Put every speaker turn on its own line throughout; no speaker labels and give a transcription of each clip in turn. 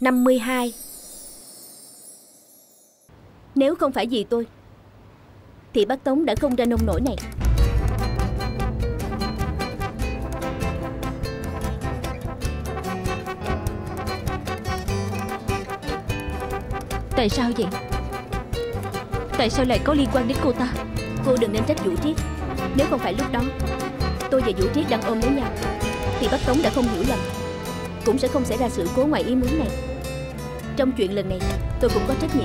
52. Nếu không phải vì tôi thì bác Tống đã không ra nông nỗi này.
Tại sao vậy? Tại sao lại có liên quan đến cô ta?
Cô đừng nên trách Vũ Triết. Nếu không phải lúc đó tôi và Vũ Triết đang ôm lấy nhau thì bác Tống đã không hiểu lầm, cũng sẽ không xảy ra sự cố ngoài ý muốn này. Trong chuyện lần này tôi cũng có trách nhiệm.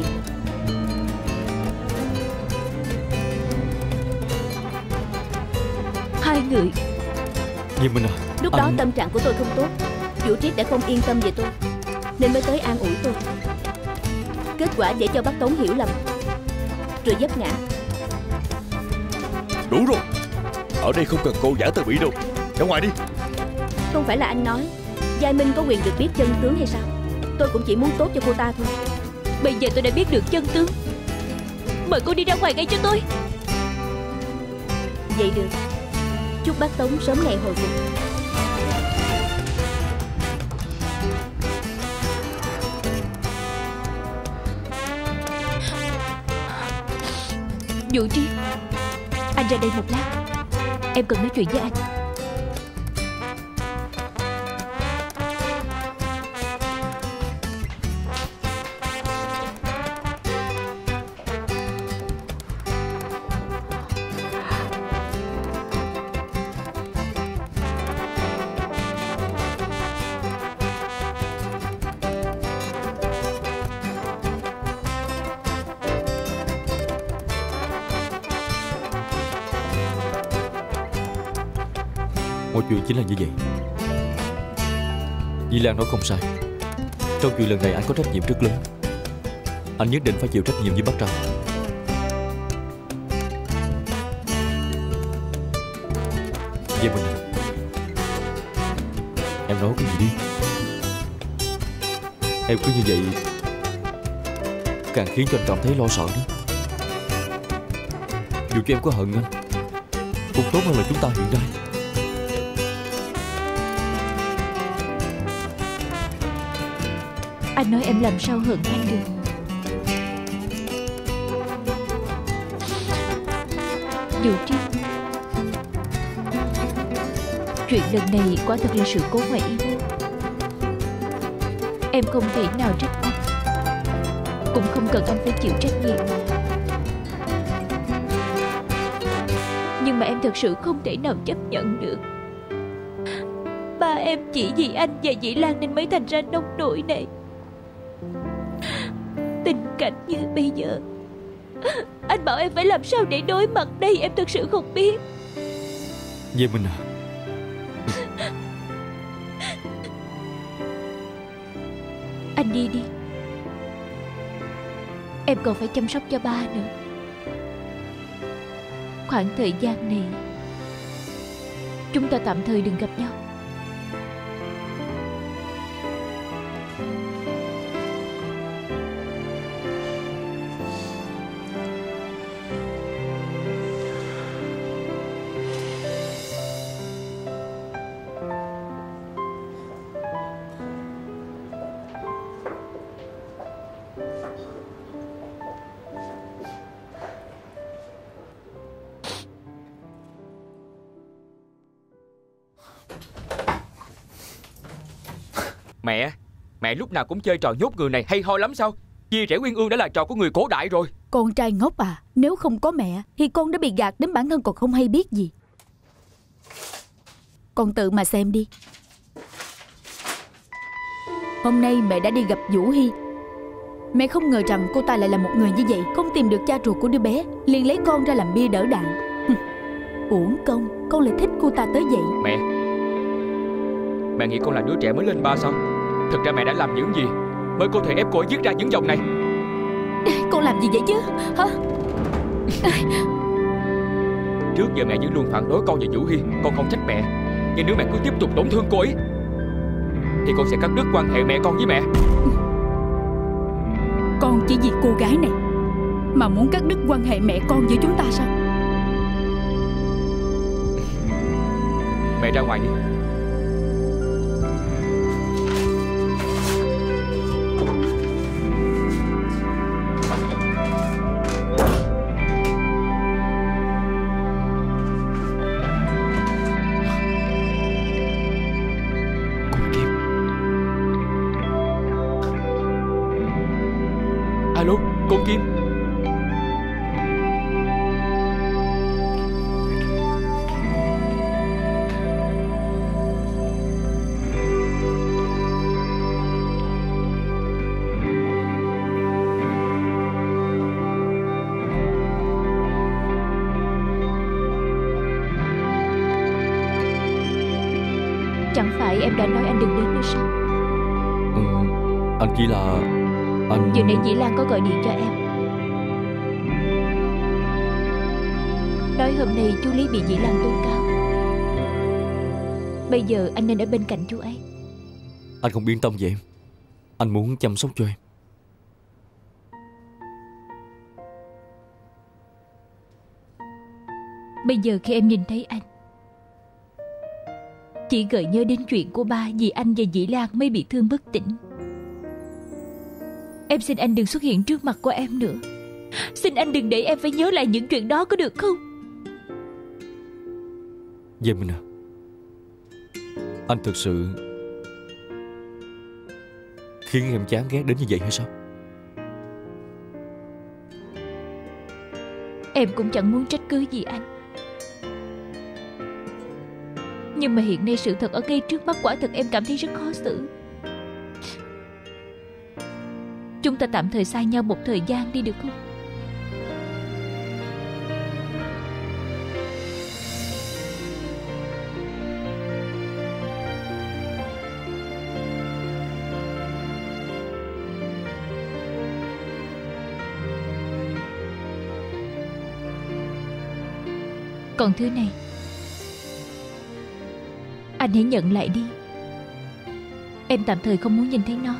Hai người.
Diêm Minh à,
Lúc đó tâm trạng của tôi không tốt, Vũ Triết đã không yên tâm về tôi nên mới tới an ủi tôi. Kết quả để cho bác Tống hiểu lầm rồi vấp ngã.
Đủ rồi, ở đây không cần cô giả tờ bị đâu. Ra ngoài đi.
Không phải là anh nói Giai Minh có quyền được biết chân tướng hay sao? Tôi cũng chỉ muốn tốt cho cô ta thôi.
Bây giờ tôi đã biết được chân tướng. Mời cô đi ra ngoài ngay cho tôi.
Vậy được. Chúc bác Tống sớm ngày hồi phục.
Vũ Triết, anh ra đây một lát. Em cần nói chuyện với anh.
Mọi chuyện chính là như vậy. Di Lan nói không sai. Trong chuyện lần này anh có trách nhiệm rất lớn. Anh nhất định phải chịu trách nhiệm với bác Trâm. Vậy mình, em nói cái gì đi. Em cứ như vậy càng khiến cho anh cảm thấy lo sợ đó. Dù cho em có hận anh cũng tốt hơn là chúng ta hiện nay.
Anh nói em làm sao hận anh được. Vũ Triết, chuyện lần này quả thật là sự cố ngoài ý muốn. Em không thể nào trách anh, cũng không cần anh phải chịu trách nhiệm. Nhưng mà em thật sự không thể nào chấp nhận được. Ba em chỉ vì anh và Dĩ Lan nên mới thành ra nông nỗi này. Tình cảnh như bây giờ, anh bảo em phải làm sao để đối mặt đây, em thật sự không biết.
Vậy mình à,
anh đi đi. Em còn phải chăm sóc cho ba nữa. Khoảng thời gian này chúng ta tạm thời đừng gặp nhau.
Mẹ lúc nào cũng chơi trò nhốt người này hay ho lắm sao? Chia rẽ Uyên Ương đã là trò của người cổ đại rồi.
Con trai ngốc à, nếu không có mẹ thì con đã bị gạt đến bản thân còn không hay biết gì. Con tự mà xem đi. Hôm nay mẹ đã đi gặp Vũ Hy. Mẹ không ngờ rằng cô ta lại là một người như vậy. Không tìm được cha ruột của đứa bé, liền lấy con ra làm bia đỡ đạn. Uổng công, con lại thích cô ta tới vậy.
Mẹ nghĩ con là đứa trẻ mới lên 3 sao? Thực ra mẹ đã làm những gì mới có thể ép cô ấy viết ra những dòng này?
Con làm gì vậy chứ hả?
Trước giờ mẹ vẫn luôn phản đối con và Vũ Hy. Con không trách mẹ, nhưng nếu mẹ cứ tiếp tục tổn thương cô ấy thì con sẽ cắt đứt quan hệ mẹ con với mẹ.
Con chỉ vì cô gái này mà muốn cắt đứt quan hệ mẹ con giữa chúng ta sao?
Mẹ ra ngoài đi. Alo, con Kim.
Chẳng phải em đã nói anh đừng đến nữa sao?
Anh chỉ là... anh...
Vừa nãy Dĩ Lan có gọi điện cho em, nói hôm nay chú Lý bị Dĩ Lan tố cáo. Bây giờ anh nên ở bên cạnh chú ấy.
Anh không yên tâm về em. Anh muốn chăm sóc cho em.
Bây giờ khi em nhìn thấy anh, chỉ gợi nhớ đến chuyện của ba, vì anh và Dĩ Lan mới bị thương bất tỉnh. Em xin anh đừng xuất hiện trước mặt của em nữa. Xin anh đừng để em phải nhớ lại những chuyện đó, có được không?
Về mình à, anh thực sự khiến em chán ghét đến như vậy hay sao?
Em cũng chẳng muốn trách cứ gì anh, nhưng mà hiện nay sự thật ở ngay trước mắt, quả thật em cảm thấy rất khó xử. Chúng ta tạm thời xa nhau một thời gian đi được không? Còn thứ này, anh hãy nhận lại đi. Em tạm thời không muốn nhìn thấy nó.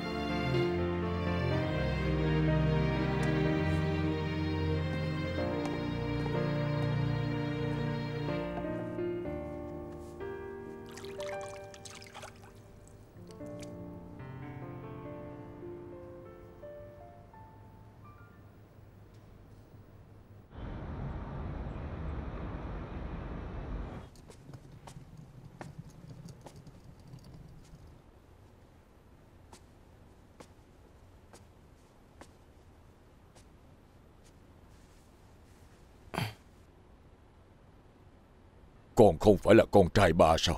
Con không phải là con trai ba sao?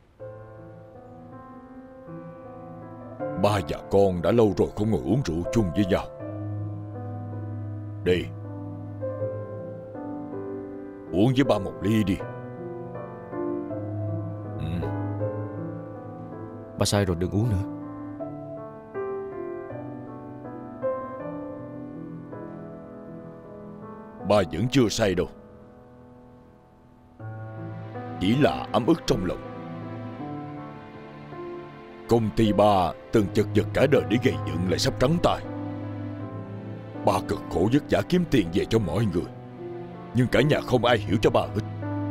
Ba và con đã lâu rồi không ngồi uống rượu chung với nhau. Đi, uống với ba một ly đi.
Ba sai rồi, đừng uống nữa.
Ba vẫn chưa say đâu. Chỉ là ấm ức trong lòng. Công ty ba từng chật vật cả đời để gây dựng lại sắp trắng tay. Ba cực khổ vất vả kiếm tiền về cho mọi người, nhưng cả nhà không ai hiểu cho ba hết.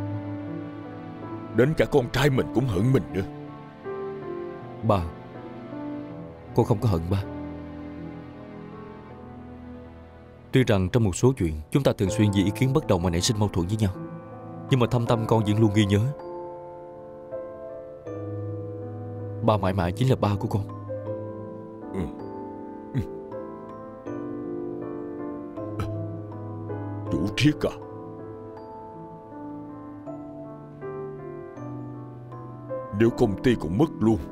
Đến cả con trai mình cũng hận mình nữa.
Ba, con không có hận ba. Tuy rằng trong một số chuyện chúng ta thường xuyên vì ý kiến bất đồng mà nảy sinh mâu thuẫn với nhau, nhưng mà thâm tâm con vẫn luôn ghi nhớ ba mãi mãi chính là ba của con.
Chủ Triết à, nếu công ty cũng mất luôn,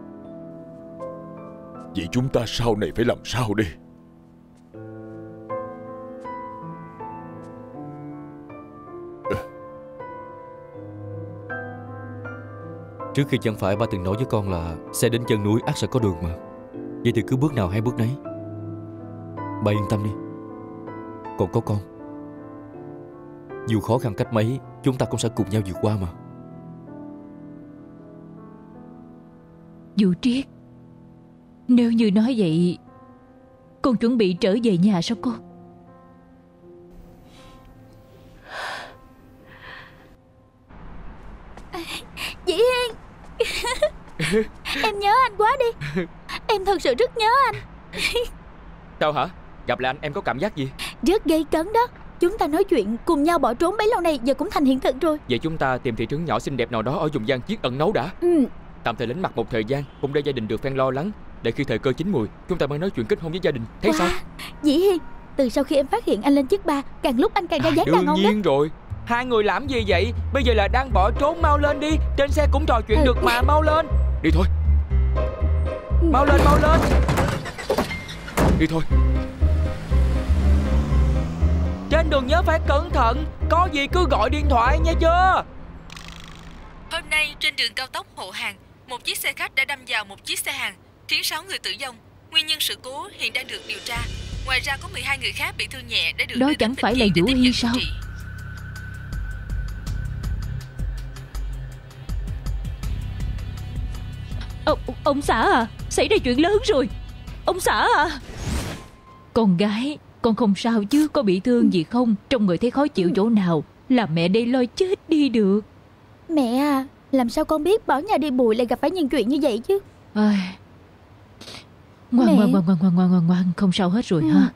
vậy chúng ta sau này phải làm sao đây?
Trước khi chẳng phải ba từng nói với con là xe đến chân núi ắt sẽ có đường mà. Vậy thì cứ bước nào hay bước nấy. Ba yên tâm đi, còn có con. Dù khó khăn cách mấy, chúng ta cũng sẽ cùng nhau vượt qua mà.
Vũ Triết, nếu như nói vậy, con chuẩn bị trở về nhà sao con?
Dĩ Hiên, em nhớ anh quá đi. Em thật sự rất nhớ anh.
Sao hả? Gặp lại anh em có cảm giác gì?
Rất gây cấn đó. Chúng ta nói chuyện cùng nhau bỏ trốn bấy lâu nay giờ cũng thành hiện thực rồi.
Vậy chúng ta tìm thị trấn nhỏ xinh đẹp nào đó ở vùng Giang Chiết ẩn náu đã. Tạm thời lánh mặt một thời gian, cùng để gia đình được phen lo lắng, để khi thời cơ chín mùi chúng ta mới nói chuyện kết hôn với gia đình. Thấy sao?
Dĩ Hiên, từ sau khi em phát hiện anh lên chức 3, càng lúc anh càng ra dáng đàn
Đương
ông đó.
nhiên rồi. Hai người làm gì vậy? Bây giờ là đang bỏ trốn, mau lên đi. Trên xe cũng trò chuyện được mà, mau lên. Đi thôi. Mau lên, mau lên. Đi thôi. Trên đường nhớ phải cẩn thận. Có gì cứ gọi điện thoại nha chưa?
Hôm nay trên đường cao tốc Hộ Hàng, một chiếc xe khách đã đâm vào một chiếc xe hàng, khiến 6 người tử vong. Nguyên nhân sự cố hiện đang được điều tra. Ngoài ra có 12 người khác bị thương nhẹ đã được
Đó
đưa
chẳng
đến
phải
bệnh
là
viện để
Vũ
tiếp
Hy
nhận
sao?
điều trị.
Ông xã à, xảy ra chuyện lớn rồi. Ông xã à. Con gái, con không sao chứ? Có bị thương gì không? Trong người thấy khó chịu chỗ nào? Làm mẹ đây lo chết đi được.
Mẹ à, làm sao con biết bỏ nhà đi bụi lại gặp phải những chuyện như vậy chứ?
Ngoan, không sao hết rồi ha.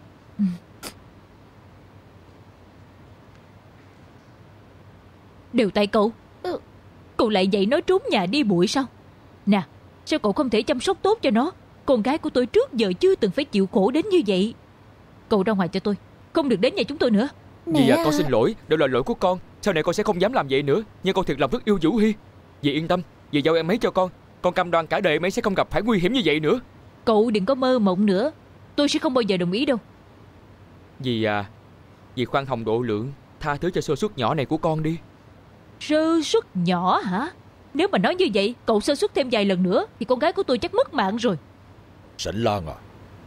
Đều tại cậu. Cậu lại dạy nó trốn nhà đi bụi sao? Nè, sao cậu không thể chăm sóc tốt cho nó? Con gái của tôi trước giờ chưa từng phải chịu khổ đến như vậy. Cậu ra ngoài cho tôi, không được đến nhà chúng tôi nữa.
Dì à, con xin lỗi, đều là lỗi của con. Sau này con sẽ không dám làm vậy nữa. Nhưng con thiệt lòng rất yêu Vũ Hy. Dì yên tâm, dì giao em ấy cho con. Con cam đoan cả đời em ấy sẽ không gặp phải nguy hiểm như vậy nữa.
Cậu đừng có mơ mộng nữa. Tôi sẽ không bao giờ đồng ý đâu.
Dì à, dì khoan hồng độ lượng, tha thứ cho sơ suất nhỏ này của con đi.
Sơ suất nhỏ hả? Nếu mà nói như vậy, cậu sơ suất thêm vài lần nữa thì con gái của tôi chắc mất mạng rồi.
Sảnh Lan à,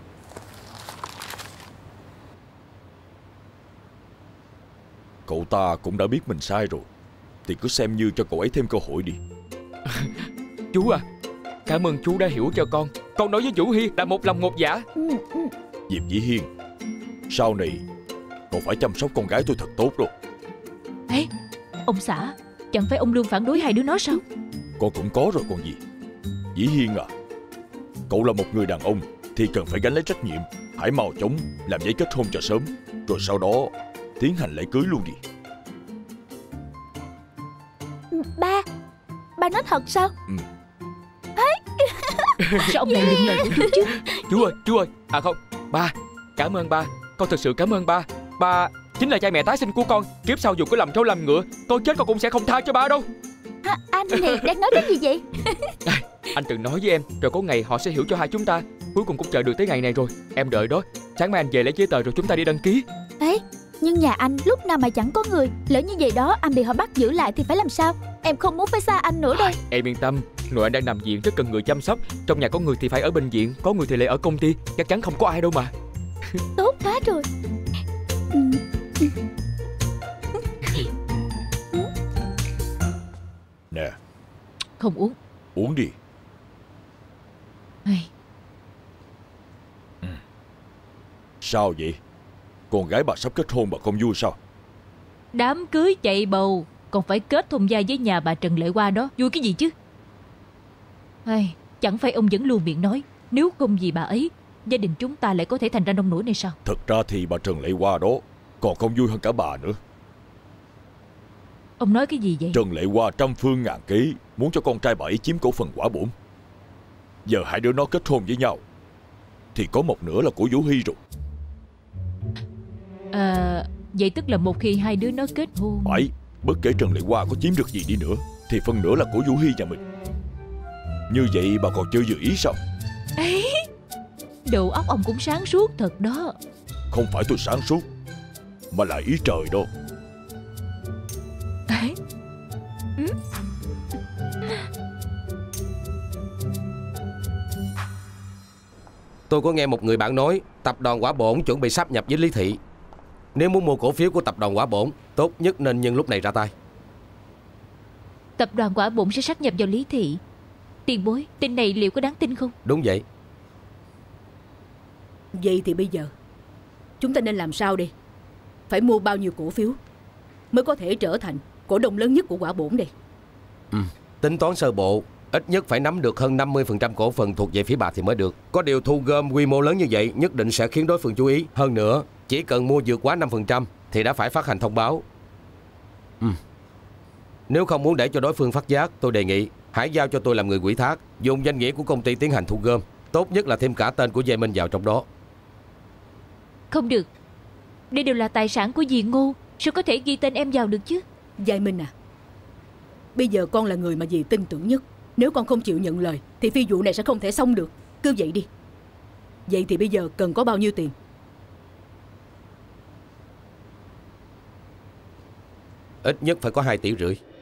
cậu ta cũng đã biết mình sai rồi, thì cứ xem như cho cậu ấy thêm cơ hội đi.
Chú à, cảm ơn chú đã hiểu cho con. Con nói với Vũ Hy là một lòng một dạ.
Diệp Dĩ Hiên, sau này cậu phải chăm sóc con gái tôi thật tốt rồi.
Ê, ông xã, chẳng phải ông luôn phản đối hai đứa nó sao?
Con cũng có rồi còn gì. Dĩ Hiên à, cậu là một người đàn ông thì cần phải gánh lấy trách nhiệm. Hãy mau chóng làm giấy kết hôn cho sớm, rồi sau đó tiến hành lễ cưới luôn đi.
Ba nói thật sao?
Sao ông lại nhận lời của chú chứ?
Chú ơi, à không, ba, cảm ơn ba. Con thật sự cảm ơn ba. Ba chính là cha mẹ tái sinh của con. Kiếp sau dù có làm trâu làm ngựa, con chết con cũng sẽ không tha cho ba đâu.
Anh này đang nói cái gì vậy?
Anh từng nói với em rồi có ngày họ sẽ hiểu cho hai chúng ta. Cuối cùng cũng chờ được tới ngày này rồi. Em đợi đó, sáng mai anh về lấy giấy tờ rồi chúng ta đi đăng ký.
Ấy, nhưng nhà anh lúc nào mà chẳng có người. Lỡ như vậy đó anh bị họ bắt giữ lại thì phải làm sao? Em không muốn phải xa anh nữa đâu.
Em yên tâm, nội anh đang nằm viện rất cần người chăm sóc. Trong nhà có người thì phải ở bệnh viện, có người thì lại ở công ty. Chắc chắn không có ai đâu mà.
Tốt quá rồi.
Nè,
Không uống.
uống đi. Sao vậy? Con gái bà sắp kết hôn bà không vui sao?
Đám cưới chạy bầu còn phải kết thông gia với nhà bà Trần Lệ Hoa đó. Vui cái gì chứ? Chẳng phải ông vẫn luôn miệng nói nếu không vì bà ấy, gia đình chúng ta lại có thể thành ra nông nổi này sao?
Thật ra thì bà Trần Lệ Hoa đó còn không vui hơn cả bà nữa.
Ông nói cái gì vậy?
Trần Lệ Hoa trăm phương ngàn kế muốn cho con trai bà ấy chiếm cổ phần quả bổn. Giờ hai đứa nó kết hôn với nhau thì có một nửa là của Vũ Hy rồi.
Vậy tức là một khi hai đứa nó kết hôn...
Phải, bất kể Trần Lệ Hoa có chiếm được gì đi nữa thì phần nửa là của Vũ Hy nhà mình. Như vậy bà còn chưa dự ý sao?
Ấy, đầu óc ông cũng sáng suốt thật đó.
Không phải tôi sáng suốt, mà là ý trời đó.
Tôi có nghe một người bạn nói tập đoàn Quả Bổn chuẩn bị sáp nhập với Lý Thị. Nếu muốn mua cổ phiếu của tập đoàn Quả Bổn, tốt nhất nên nhân lúc này ra tay.
Tập đoàn Quả Bổn sẽ sáp nhập vào Lý Thị. Tiền bối, tin này liệu có đáng tin không?
Đúng vậy.
Vậy thì bây giờ chúng ta nên làm sao đi? Phải mua bao nhiêu cổ phiếu mới có thể trở thành cổ đông lớn nhất của Quả Bổn đây?
Tính toán sơ bộ, ít nhất phải nắm được hơn 50% cổ phần thuộc về phía bà thì mới được. Có điều thu gom quy mô lớn như vậy nhất định sẽ khiến đối phương chú ý. Hơn nữa, chỉ cần mua vượt quá 5% thì đã phải phát hành thông báo. Nếu không muốn để cho đối phương phát giác, tôi đề nghị hãy giao cho tôi làm người ủy thác, dùng danh nghĩa của công ty tiến hành thu gom. Tốt nhất là thêm cả tên của Dê Minh vào trong đó.
Không được. Đây đều là tài sản của dì Ngô, sao có thể ghi tên em vào được chứ?
Giai Minh à, bây giờ con là người mà dì tin tưởng nhất. Nếu con không chịu nhận lời thì phi vụ này sẽ không thể xong được. Cứ vậy đi. Vậy thì bây giờ cần có bao nhiêu tiền?
Ít nhất phải có 2,5 tỷ.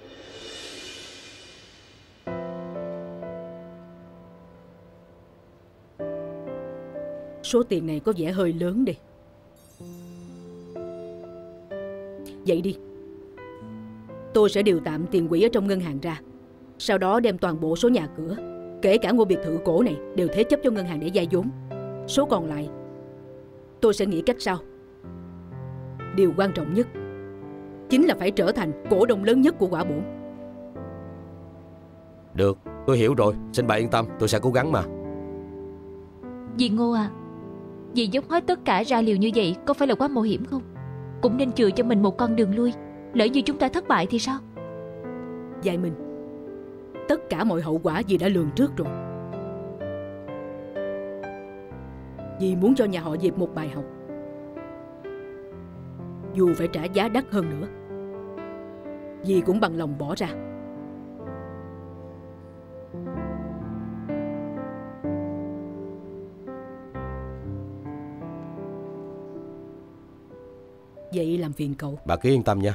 Số tiền này có vẻ hơi lớn đi. Vậy đi, tôi sẽ điều tạm tiền quỹ ở trong ngân hàng ra, sau đó đem toàn bộ số nhà cửa, kể cả ngôi biệt thự cổ này, đều thế chấp cho ngân hàng để vay vốn. Số còn lại tôi sẽ nghĩ cách sau. Điều quan trọng nhất chính là phải trở thành cổ đông lớn nhất của Quả Bổn.
Được, tôi hiểu rồi. Xin bà yên tâm, tôi sẽ cố gắng mà.
Dì Ngô à, dì dốc hết tất cả ra liều như vậy có phải là quá mạo hiểm không? Cũng nên chừa cho mình một con đường lui. Lỡ như chúng ta thất bại thì sao?
Giai Minh, tất cả mọi hậu quả dì đã lường trước rồi. Dì muốn cho nhà họ Diệp một bài học, dù phải trả giá đắt hơn nữa, dì cũng bằng lòng bỏ ra. Vậy làm phiền cậu.
Bà cứ yên tâm nha.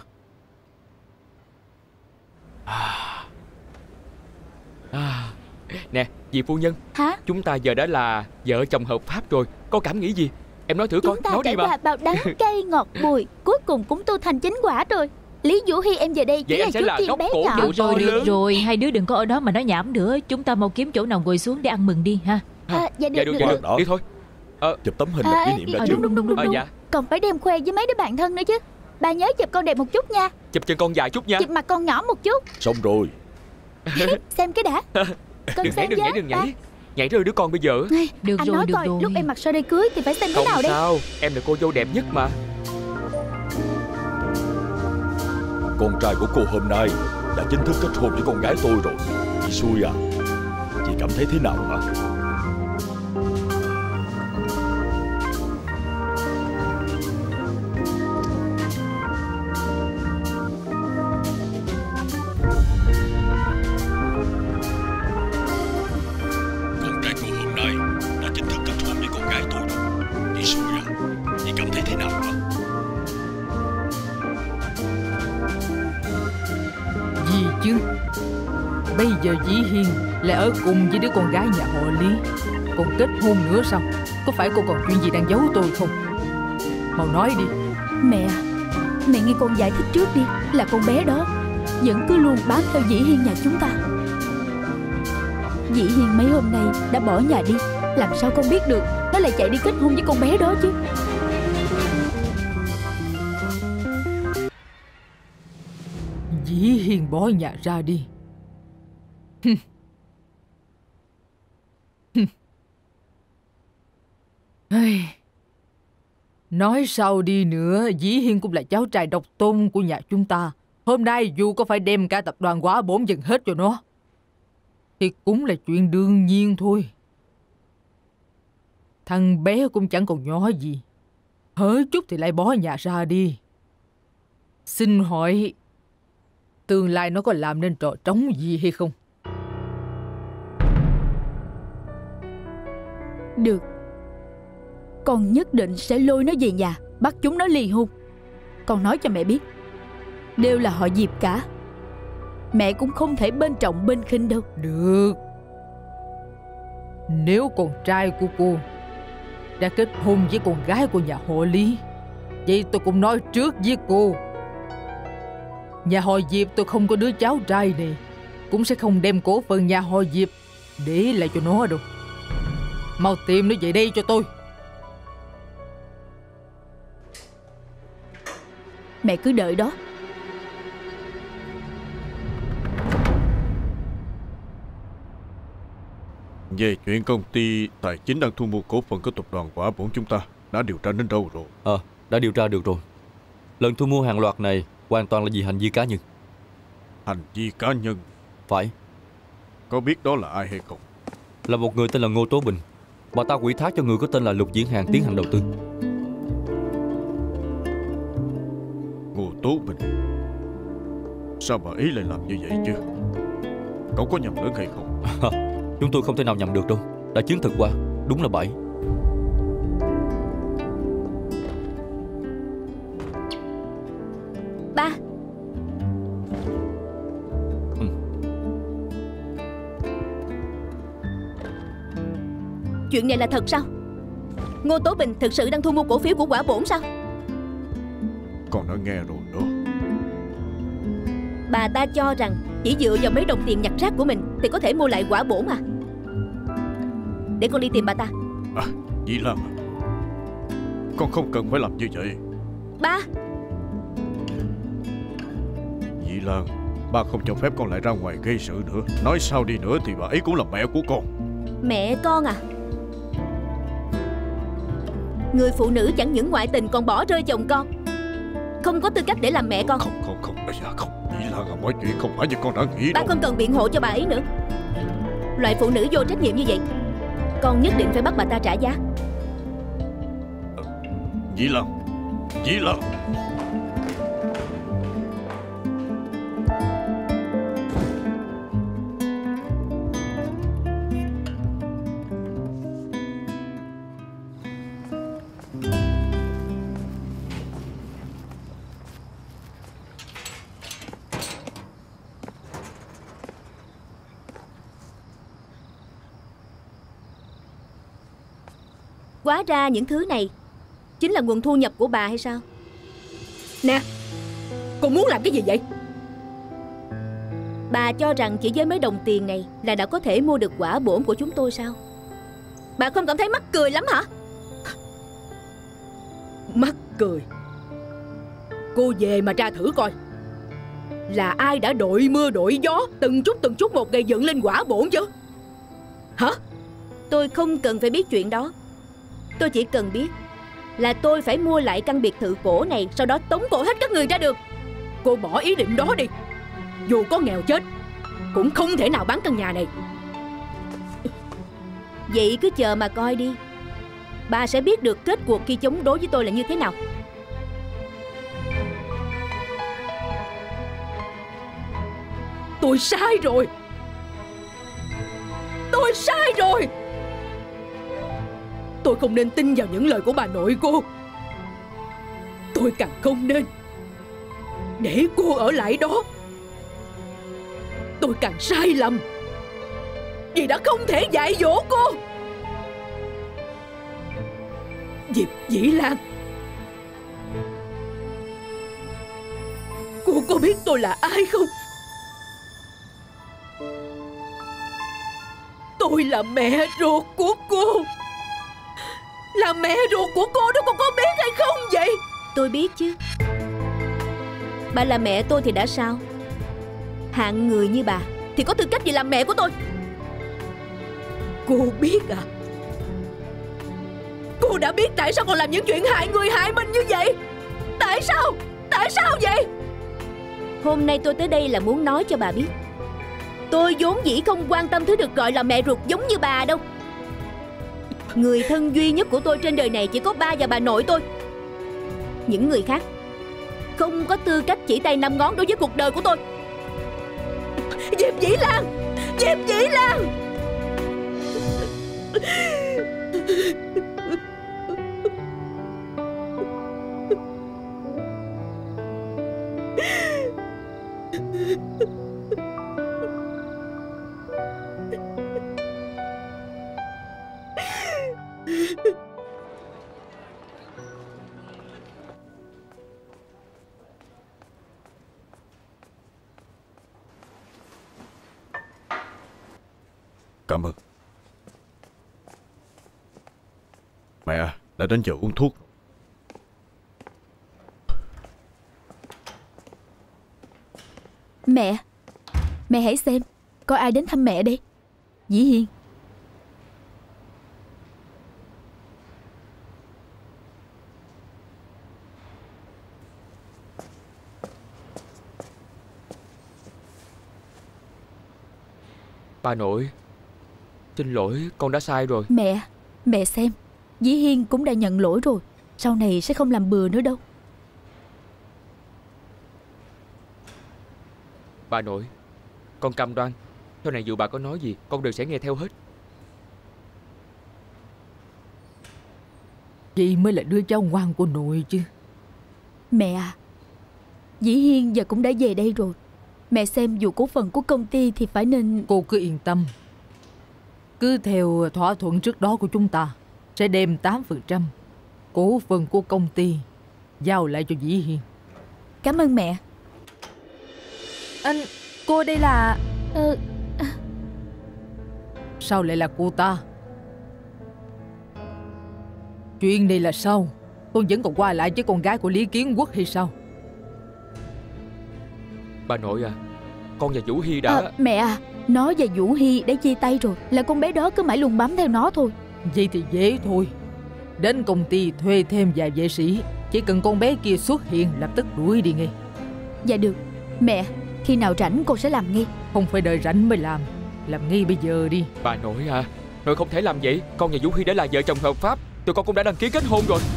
Nè, dì phu nhân.
Hả?
Chúng ta giờ đã là vợ chồng hợp pháp rồi. Có cảm nghĩ gì? Em nói thử coi.
Chúng ta
Nói
trải
đi mà.
qua bao đắng cay ngọt bùi, cuối cùng cũng tu thành chính quả rồi. Lý Vũ Hy em về đây chỉ
Vậy
là
anh sẽ
chú
là
tiên
gốc
bé
cổ
nhỏ.
vũ.
Được rồi,
to
được
lớn.
rồi. Hai đứa đừng có ở đó mà nói nhảm nữa. Chúng ta mau kiếm chỗ nào ngồi xuống để ăn mừng đi ha.
Dạ
Dạ
được,
được,
được,
dạ
được.
được. Đi thôi.
Chụp tấm hình làm kỷ niệm đã chưa?
Đúng.
Dạ.
Còn phải đem khoe với mấy đứa bạn thân nữa chứ. Bà nhớ chụp con đẹp một chút nha.
Chụp chân con dài chút nha.
Chụp mặt con nhỏ một chút.
Xong rồi.
Xem cái đã. Con
Đừng
xem
nhảy, đừng nhảy. Nhảy rơi đứa con bây giờ.
Được
Anh
rồi,
nói
được
coi
rồi.
lúc em mặc sơ đây cưới thì phải xem thế
Không
nào đây.
sao, em là cô dâu đẹp nhất mà.
Con trai của cô hôm nay đã chính thức kết hôn với con gái tôi rồi. Chị xui à? Chị cảm thấy thế nào hả? Con trai cô hôm nay đã chính thức kết hôn với con gái tôi rồi. Chị xui à? Chị cảm thấy thế nào hả?
Gì chứ? Bây giờ Dĩ Hiên lại ở cùng với đứa con gái nhà họ Lý, còn kết hôn nữa sao? Có phải cô còn chuyện gì đang giấu tôi không? Mau nói đi.
Mẹ nghe con giải thích trước đi. Là con bé đó vẫn cứ luôn bám theo Dĩ Hiên nhà chúng ta. Dĩ Hiên mấy hôm nay đã bỏ nhà đi, làm sao con biết được nó lại chạy đi kết hôn với con bé đó chứ?
Dĩ Hiên bỏ nhà ra đi. Nói sao đi nữa, Dĩ Hiên cũng là cháu trai độc tôn của nhà chúng ta. Hôm nay dù có phải đem cả tập đoàn Quả Bổn dần hết cho nó thì cũng là chuyện đương nhiên thôi. Thằng bé cũng chẳng còn nhỏ gì, hở chút thì lại bỏ nhà ra đi. Xin hỏi tương lai nó có làm nên trò trống gì hay không?
Được, con nhất định sẽ lôi nó về nhà, bắt chúng nó ly hôn. Con nói cho mẹ biết, đều là họ Diệp cả. Mẹ cũng không thể bên trọng bên khinh đâu.
Được. Nếu con trai của cô đã kết hôn với con gái của nhà họ Lý, vậy tôi cũng nói trước với cô, nhà họ Diệp tôi không có đứa cháu trai này, cũng sẽ không đem cổ phần nhà họ Diệp để lại cho nó đâu. Mau tìm nó về đây cho tôi.
Mẹ cứ đợi đó.
Về chuyện công ty tài chính đang thu mua cổ phần của tập đoàn Quả Bổn chúng ta đã điều tra đến đâu rồi?
Đã điều tra được rồi. Lần thu mua hàng loạt này hoàn toàn là vì hành vi cá nhân.
Hành vi cá nhân?
Phải.
Có biết đó là ai hay không?
Là một người tên là Ngô Tố Bình. Bà ta ủy thác cho người có tên là Lục Diễn Hàng tiến hành đầu tư.
Tố Bình. Sao bà ý lại làm như vậy chứ? Cậu có nhầm lẫn hay không?
Chúng tôi không thể nào nhầm được đâu. Đã chứng thực qua, đúng là bà ấy.
Ba. Chuyện này là thật sao? Ngô Tố Bình thực sự đang thu mua cổ phiếu của Quả Bổn sao?
Con đã nghe rồi đó.
Bà ta cho rằng chỉ dựa vào mấy đồng tiền nhặt rác của mình thì có thể mua lại Quả Bổn à? Để con đi tìm bà ta.
Dĩ Lan à, con không cần phải làm như vậy.
Ba.
Dĩ Lan, ba không cho phép con lại ra ngoài gây sự nữa. Nói sao đi nữa thì bà ấy cũng là mẹ của con.
Mẹ con à? Người phụ nữ chẳng những ngoại tình còn bỏ rơi chồng con, không có tư cách để làm mẹ con.
Không, bây giờ không. Dĩ Lan à, mọi chuyện không phải như con đã nghĩ
ba
đâu.
không cần biện hộ cho bà ấy nữa. Loại phụ nữ vô trách nhiệm như vậy, con nhất định phải bắt bà ta trả giá.
Dĩ Lan, Dĩ Lan.
Hóa ra những thứ này chính là nguồn thu nhập của bà hay sao?
Nè, cô muốn làm cái gì vậy?
Bà cho rằng chỉ với mấy đồng tiền này là đã có thể mua được Quả Bổn của chúng tôi sao? Bà không cảm thấy mắc cười lắm hả?
Mắc cười? Cô về mà tra thử coi, là ai đã đội mưa đội gió từng chút một gây dựng lên Quả Bổn chứ? Hả?
Tôi không cần phải biết chuyện đó. Tôi chỉ cần biết là tôi phải mua lại căn biệt thự cổ này, sau đó tống cổ hết các người ra được.
Cô bỏ ý định đó đi. Dù có nghèo chết cũng không thể nào bán căn nhà này.
Vậy cứ chờ mà coi đi. Bà sẽ biết được kết cuộc khi chống đối với tôi là như thế nào.
Tôi sai rồi. Tôi sai rồi. Tôi không nên tin vào những lời của bà nội cô. Tôi càng không nên để cô ở lại đó. Tôi càng sai lầm vì đã không thể dạy dỗ cô. Diệp Dĩ Lan, cô có biết tôi là ai không? Tôi là mẹ ruột của cô. Là mẹ ruột của cô đó, cô có biết hay không vậy?
Tôi biết chứ. Bà là mẹ tôi thì đã sao? Hạng người như bà thì có tư cách gì làm mẹ của tôi?
Cô biết à? Cô đã biết tại sao còn làm những chuyện hại người hại mình như vậy? Tại sao? Tại sao vậy?
Hôm nay tôi tới đây là muốn nói cho bà biết, tôi vốn dĩ không quan tâm thứ được gọi là mẹ ruột giống như bà đâu. Người thân duy nhất của tôi trên đời này chỉ có ba và bà nội tôi. Những người khác không có tư cách chỉ tay năm ngón đối với cuộc đời của tôi.
Diệp Dĩ Lan! Diệp Dĩ Lan!
Cảm ơn. Mẹ, đã đến giờ uống thuốc.
Mẹ hãy xem, có ai đến thăm mẹ đây? Dĩ Hiên.
Bà nội, xin lỗi, con đã sai rồi.
Mẹ xem, Dĩ Hiên cũng đã nhận lỗi rồi. Sau này sẽ không làm bừa nữa đâu.
Bà nội, con cam đoan sau này dù bà có nói gì con đều sẽ nghe theo hết.
Chị mới là đứa cháu ngoan của nội chứ.
Mẹ à, Dĩ Hiên giờ cũng đã về đây rồi. Mẹ xem dù cổ phần của công ty thì phải nên...
Cô cứ yên tâm. Cứ theo thỏa thuận trước đó của chúng ta, sẽ đem 8% cổ phần của công ty giao lại cho Dĩ Hiên.
Cảm ơn mẹ.
Cô đây là...
Sao lại là cô ta? Chuyện này là sao? Con vẫn còn qua lại với con gái của Lý Kiến Quốc hay sao?
Bà nội à, con và Vũ Hy đã...
Mẹ à, nó và Vũ Hy đã chia tay rồi. Là con bé đó cứ mãi luôn bám theo nó thôi.
Vậy thì dễ thôi. Đến công ty thuê thêm vài vệ sĩ, chỉ cần con bé kia xuất hiện lập tức đuổi đi ngay.
Dạ được. Mẹ, khi nào rảnh con sẽ làm ngay.
Không phải đợi rảnh mới làm ngay bây giờ đi.
Bà nội à, nội không thể làm vậy. Con và Vũ Hy đã là vợ chồng hợp pháp. Tụi con cũng đã đăng ký kết hôn rồi.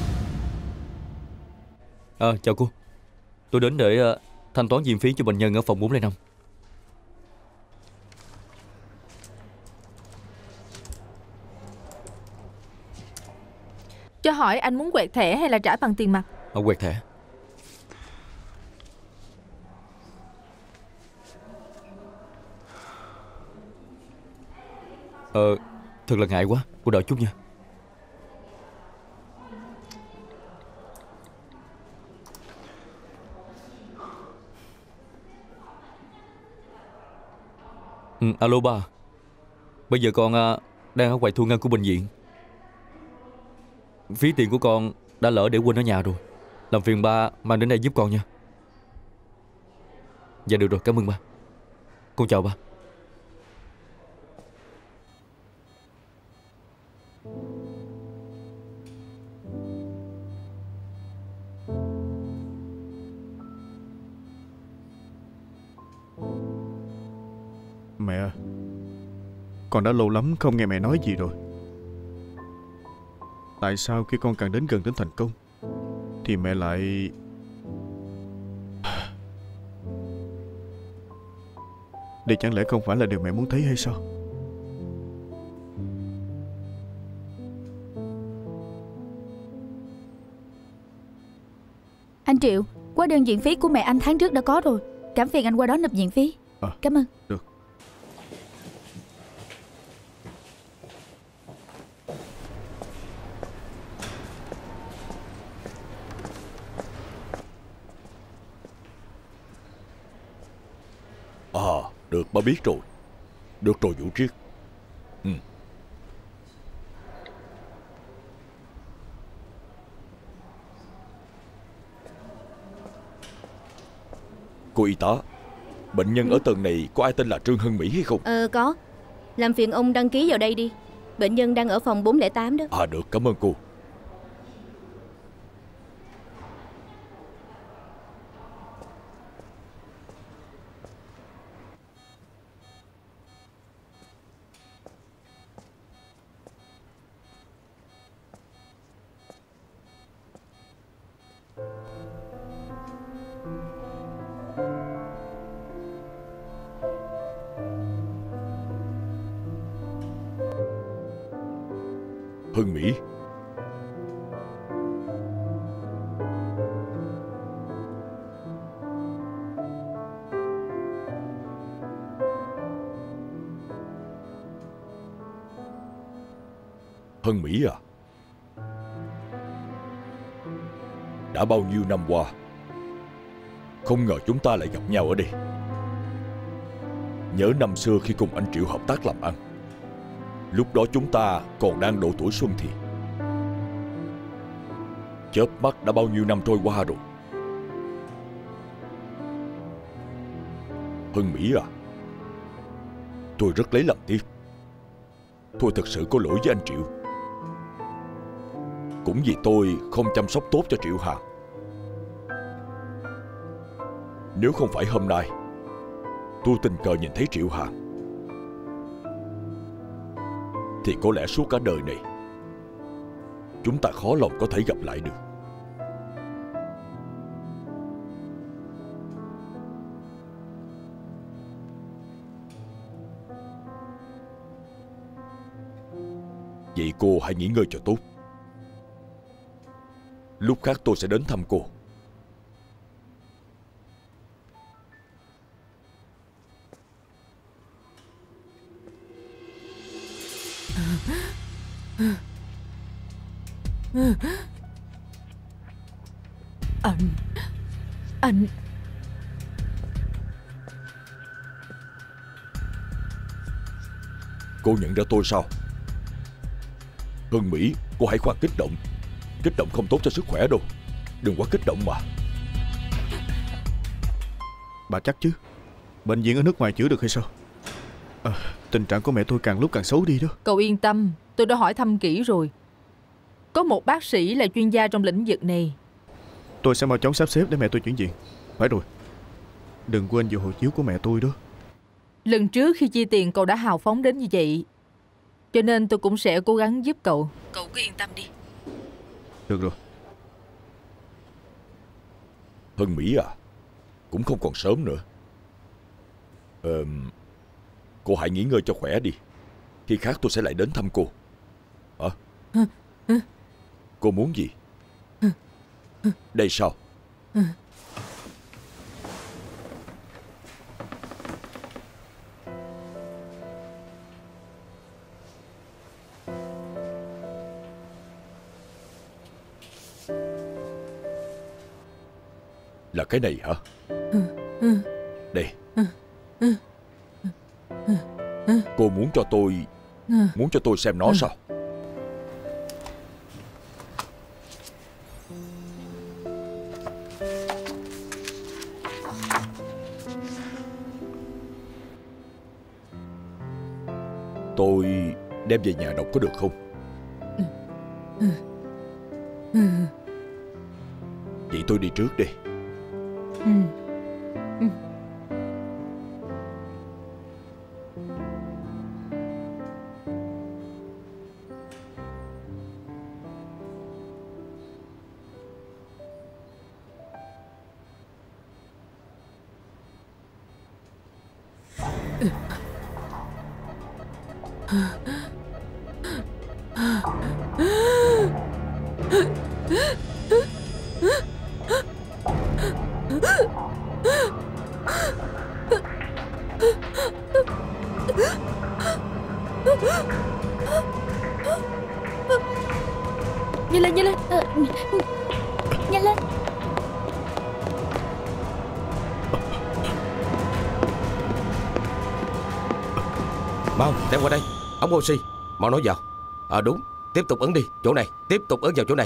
Chào cô. Tôi đến để thanh toán viện phí cho bệnh nhân ở phòng 405.
Cho hỏi anh muốn quẹt thẻ hay là trả bằng tiền mặt?
Quẹt thẻ. Thật là ngại quá. Cô đợi chút nha. Alo ba. Bây giờ con đang ở quầy thu ngân của bệnh viện. Phí tiền của con đã lỡ để quên ở nhà rồi. Làm phiền ba mang đến đây giúp con nha. Dạ được rồi, cảm ơn ba. Con chào ba.
Mẹ, con đã lâu lắm không nghe mẹ nói gì rồi. Tại sao khi con càng đến gần đến thành công thì mẹ lại... Đây chẳng lẽ không phải là điều mẹ muốn thấy hay sao?
Anh Triệu, hóa đơn viện phí của mẹ anh tháng trước đã có rồi. Cảm phiền anh qua đó nộp viện phí. Cảm ơn.
Được.
Được, ba biết rồi. Được rồi Vũ Triết. Cô y tá, bệnh nhân ở tầng này có ai tên là Trương Hân Mỹ hay không?
Có. Làm phiền ông đăng ký vào đây đi. Bệnh nhân đang ở phòng 408 đó.
Được, cảm ơn cô. Hân Mỹ. Hân Mỹ à, đã bao nhiêu năm qua, không ngờ chúng ta lại gặp nhau ở đây. Nhớ năm xưa khi cùng anh Triệu hợp tác làm ăn, lúc đó chúng ta còn đang độ tuổi xuân thì. Chớp mắt đã bao nhiêu năm trôi qua rồi. Hân Mỹ à, tôi rất lấy làm tiếc. Tôi thật sự có lỗi với anh Triệu. Cũng vì tôi không chăm sóc tốt cho Triệu Hàn. Nếu không phải hôm nay tôi tình cờ nhìn thấy Triệu Hàn, thì có lẽ suốt cả đời này chúng ta khó lòng có thể gặp lại được. Vậy cô hãy nghỉ ngơi cho tốt. Lúc khác tôi sẽ đến thăm cô.
Anh
Cô nhận ra tôi sao? Hương Mỹ, cô hãy khoan kích động. Kích động không tốt cho sức khỏe đâu. Đừng quá kích động mà.
Bà chắc chứ? Bệnh viện ở nước ngoài chữa được hay sao? Tình trạng của mẹ tôi càng lúc càng xấu đi đó.
Cậu yên tâm, tôi đã hỏi thăm kỹ rồi. Có một bác sĩ là chuyên gia trong lĩnh vực này.
Tôi sẽ mau chóng sắp xếp để mẹ tôi chuyển viện. Phải rồi, đừng quên vụ hộ chiếu của mẹ tôi đó.
Lần trước khi chi tiền cậu đã hào phóng đến như vậy, cho nên tôi cũng sẽ cố gắng giúp cậu. Cậu cứ yên tâm đi.
Được rồi.
Hân Mỹ à, cũng không còn sớm nữa. Cô hãy nghỉ ngơi cho khỏe đi. Khi khác tôi sẽ lại đến thăm cô. Cô muốn gì? Đây sao? Là cái này hả? Đây. Cô muốn cho tôi xem nó sao? Tôi đem về nhà đọc có được không? Vậy tôi đi trước đi.
Nhanh lên, nhanh lên. Nhanh lên.
Mau đem qua đây. Ống oxy, mau nói vào. Đúng, tiếp tục ấn đi. Chỗ này, tiếp tục ấn vào chỗ này.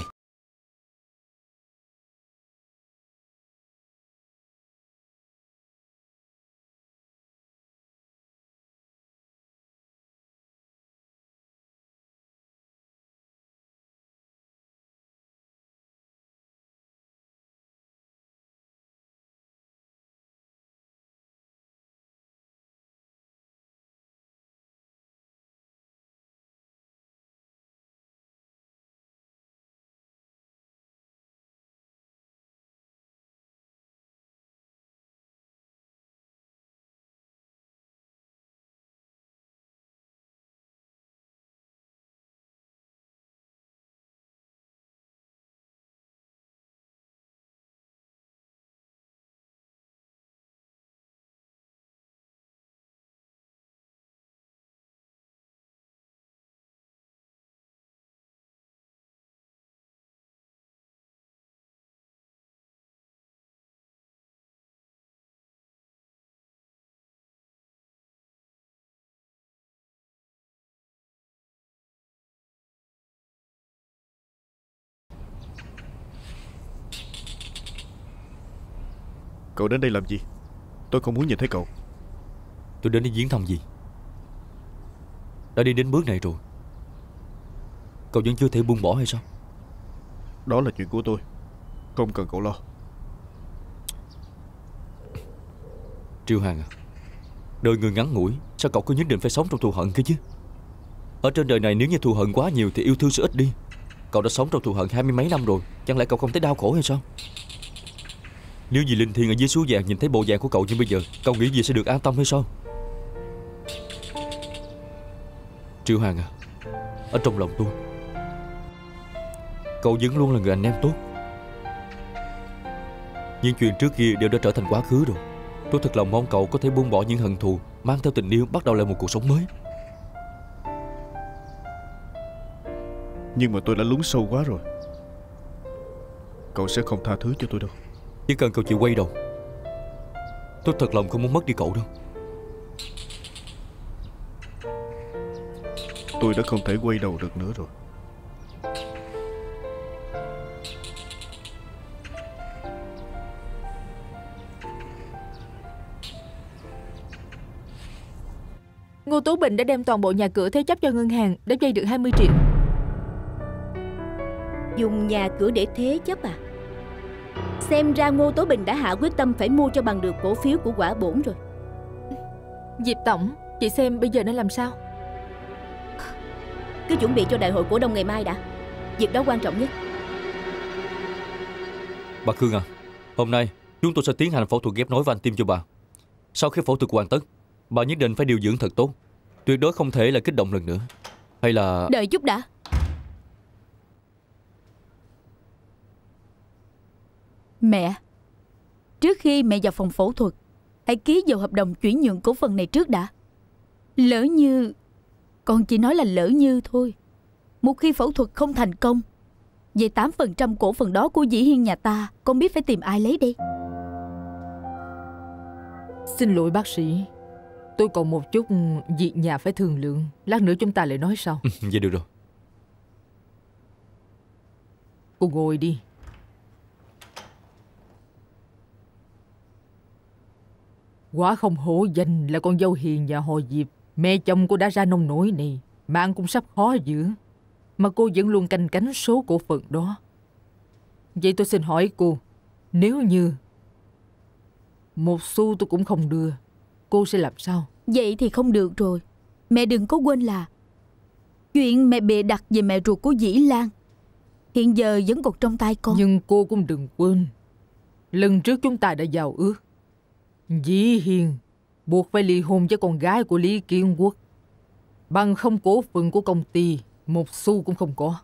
Cậu đến đây làm gì? Tôi không muốn nhìn thấy cậu.
Tôi đến để viếng thăm gì? Đã đi đến bước này rồi, cậu vẫn chưa thể buông bỏ hay sao?
Đó là chuyện của tôi, không cần cậu lo.
Triều Hằng à, đời người ngắn ngủi, sao cậu cứ nhất định phải sống trong thù hận kia chứ? Ở trên đời này nếu như thù hận quá nhiều thì yêu thương sẽ ít đi. Cậu đã sống trong thù hận 20 mấy năm rồi, chẳng lẽ cậu không thấy đau khổ hay sao? Nếu vì linh thiêng ở dưới suối vàng nhìn thấy bộ dạng của cậu như bây giờ, cậu nghĩ gì sẽ được an tâm hay sao? Triều Hằng à, ở trong lòng tôi. Cậu vẫn luôn là người anh em tốt. Những chuyện trước kia đều đã trở thành quá khứ rồi. Tôi thật lòng mong cậu có thể buông bỏ những hận thù, mang theo tình yêu, bắt đầu lại một cuộc sống mới.
Nhưng mà tôi đã lún sâu quá rồi. Cậu sẽ không tha thứ cho tôi đâu.
Chỉ cần cậu chịu quay đầu, tôi thật lòng không muốn mất đi cậu đâu.
Tôi đã không thể quay đầu được nữa rồi.
Ngô Tú Bình đã đem toàn bộ nhà cửa thế chấp cho ngân hàng để vay được 20 triệu.
Dùng nhà cửa để thế chấp à? Xem ra Ngô Tố Bình đã hạ quyết tâm phải mua cho bằng được cổ phiếu của Quả Bổn rồi.
Diệp tổng, chị xem bây giờ nên làm sao?
Cứ chuẩn bị cho đại hội cổ đông ngày mai đã. Việc đó quan trọng nhất.
Bà Khương à, hôm nay chúng tôi sẽ tiến hành phẫu thuật ghép nối van tim cho bà. Sau khi phẫu thuật hoàn tất, bà nhất định phải điều dưỡng thật tốt. Tuyệt đối không thể là kích động lần nữa. Hay là...
Đợi chút đã. Mẹ, trước khi mẹ vào phòng phẫu thuật, hãy ký vào hợp đồng chuyển nhượng cổ phần này trước đã. Lỡ như... Con chỉ nói là lỡ như thôi. Một khi phẫu thuật không thành công, vậy 8% cổ phần đó của Dĩ Hiên nhà ta, con biết phải tìm ai lấy đây?
Xin lỗi bác sĩ, tôi còn một chút việc nhà phải thương lượng. Lát nữa chúng ta lại nói sau.
Vậy được rồi.
Cô ngồi đi. Quá không hổ danh là con dâu hiền nhà họ Diệp. Mẹ chồng cô đã ra nông nổi này, mạng cũng sắp khó giữ, mà cô vẫn luôn canh cánh số cổ phần đó. Vậy tôi xin hỏi cô, nếu như một xu tôi cũng không đưa, cô sẽ làm sao?
Vậy thì không được rồi. Mẹ đừng có quên là chuyện mẹ bịa đặt về mẹ ruột của Dĩ Lan hiện giờ vẫn còn trong tay con.
Nhưng cô cũng đừng quên, lần trước chúng ta đã giao ước, Dĩ Hiền buộc phải ly hôn với con gái của Lý Kiến Quốc, bằng không cổ phần của công ty một xu cũng không có.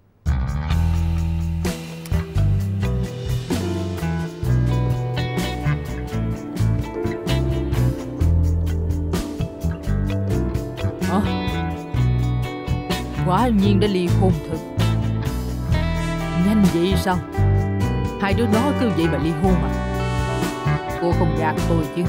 Quả nhiên đã ly hôn thật. Nhanh vậy sao? Hai đứa nó cứ vậy mà ly hôn à? Cô không gạt tôi chứ?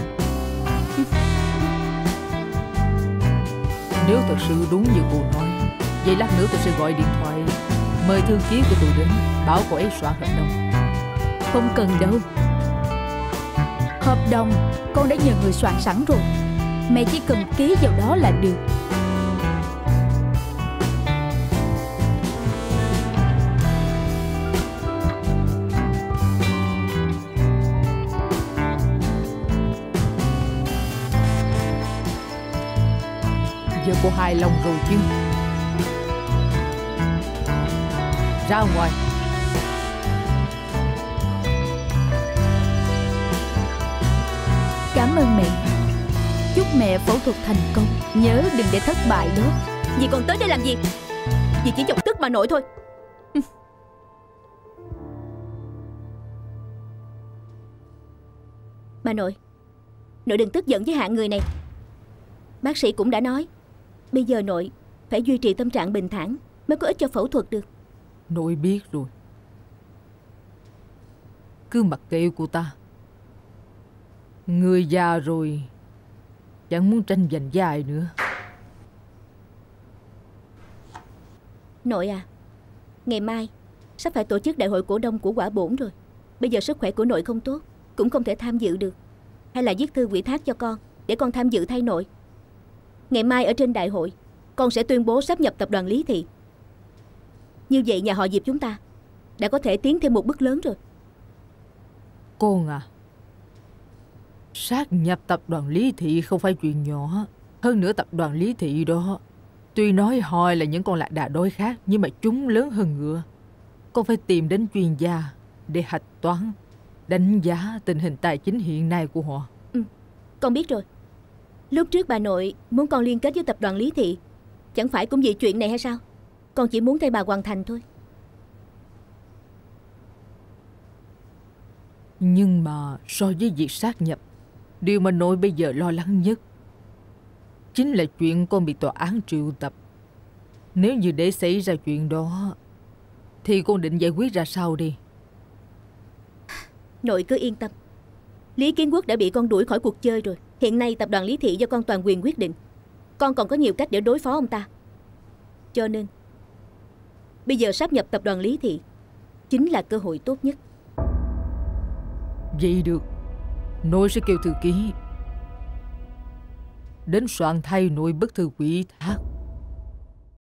Nếu thật sự đúng như cô nói, vậy lát nữa tôi sẽ gọi điện thoại mời thư ký của tôi đến, bảo cô ấy soạn hợp đồng.
Không cần đâu. Hợp đồng con đã nhờ người soạn sẵn rồi. Mẹ chỉ cần ký vào đó là được.
Giờ cô hài lòng rồi chứ? Ra ngoài.
Cảm ơn mẹ. Chúc mẹ phẫu thuật thành công. Nhớ đừng để thất bại đó.
Dì còn tới đây làm gì? Dì chỉ chọc tức bà nội thôi. Bà nội, nội đừng tức giận với hạng người này. Bác sĩ cũng đã nói, bây giờ nội phải duy trì tâm trạng bình thản mới có ích cho phẫu thuật được.
Nội biết rồi. Cứ mặc kệ cô ta. Người già rồi, chẳng muốn tranh giành với ai nữa.
Nội à, ngày mai sắp phải tổ chức đại hội cổ đông của Quả Bổn rồi. Bây giờ sức khỏe của nội không tốt, cũng không thể tham dự được. Hay là viết thư ủy thác cho con, để con tham dự thay nội. Ngày mai ở trên đại hội, con sẽ tuyên bố sáp nhập tập đoàn Lý Thị. Như vậy nhà họ Diệp chúng ta đã có thể tiến thêm một bước lớn rồi.
Con à, sát nhập tập đoàn Lý Thị không phải chuyện nhỏ. Hơn nữa tập đoàn Lý Thị đó, tuy nói hoi là những con lạc đà đói khát, nhưng mà chúng lớn hơn ngựa. Con phải tìm đến chuyên gia để hạch toán, đánh giá tình hình tài chính hiện nay của họ.
Con biết rồi. Lúc trước bà nội muốn con liên kết với tập đoàn Lý Thị, chẳng phải cũng vì chuyện này hay sao? Con chỉ muốn thay bà hoàn thành thôi.
Nhưng mà so với việc sát nhập, điều mà nội bây giờ lo lắng nhất chính là chuyện con bị tòa án triệu tập. Nếu như để xảy ra chuyện đó thì con định giải quyết ra sao đi?
Nội cứ yên tâm. Lý Kiến Quốc đã bị con đuổi khỏi cuộc chơi rồi. Hiện nay tập đoàn Lý Thị do con toàn quyền quyết định. Con còn có nhiều cách để đối phó ông ta. Cho nên bây giờ sáp nhập tập đoàn Lý Thị chính là cơ hội tốt nhất.
Vậy được, nội sẽ kêu thư ký đến soạn thay nội bức thư ủy thác.